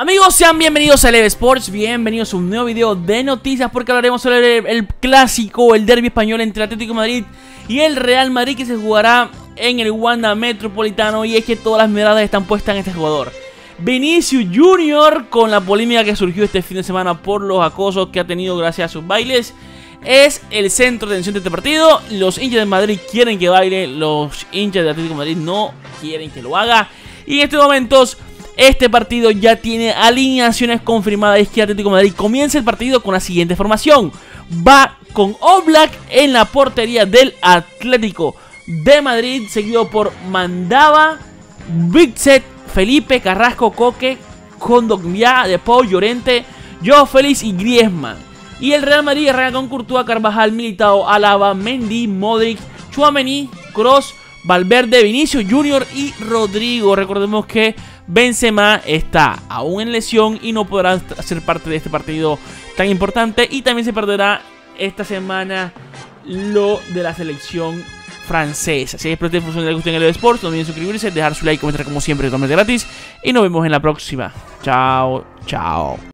Amigos, sean bienvenidos a Eleve Sports, bienvenidos a un nuevo video de noticias porque hablaremos sobre el clásico, el derbi español entre Atlético de Madrid y el Real Madrid que se jugará en el Wanda Metropolitano. Y es que todas las miradas están puestas en este jugador, Vinicius Junior, con la polémica que surgió este fin de semana por los acosos que ha tenido gracias a sus bailes. Es el centro de atención de este partido. Los hinchas de Madrid quieren que baile, los hinchas de Atlético de Madrid no quieren que lo haga. Y en estos momentos este partido ya tiene alineaciones confirmadas. Es que Atlético de Madrid comienza el partido con la siguiente formación. Va con Oblak en la portería del Atlético de Madrid, seguido por Mandava, Bitset, Felipe, Carrasco, Coque, Kondogbia, De Paul, Llorente, Joao Félix y Griezmann. Y el Real Madrid arranca con Courtois, Carvajal, Militao, Alaba, Mendy, Modric, Tchouaméni, Kroos, Valverde, Vinicius Junior y Rodrigo. Recordemos que Benzema está aún en lesión y no podrá ser parte de este partido tan importante. Y también se perderá esta semana lo de la selección francesa. Si espero que les guste en el Sports, no olviden suscribirse, dejar su like, comentar como siempre, totalmente gratis. Y nos vemos en la próxima. Chao, chao.